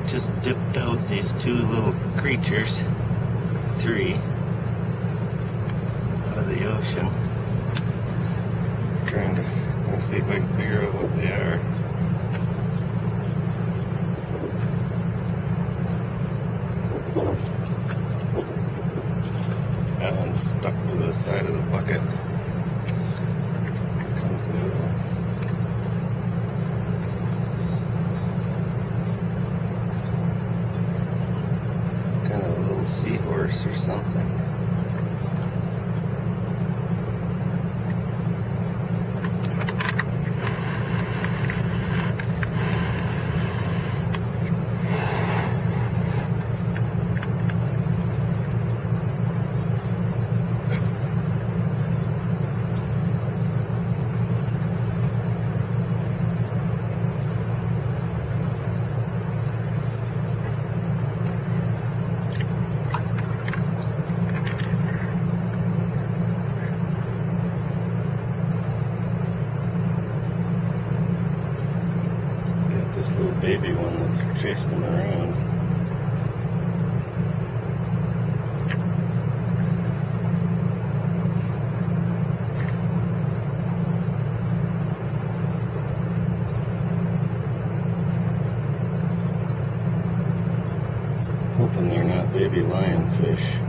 just dipped out these two little creatures, three, out of the ocean. Trying to see if I can figure out what they are. That one's stuck to the side of the bucket. Here comes the other one. Some kind of a little seahorse or something. This little baby one that's chasing him around. Hoping they're not baby lionfish.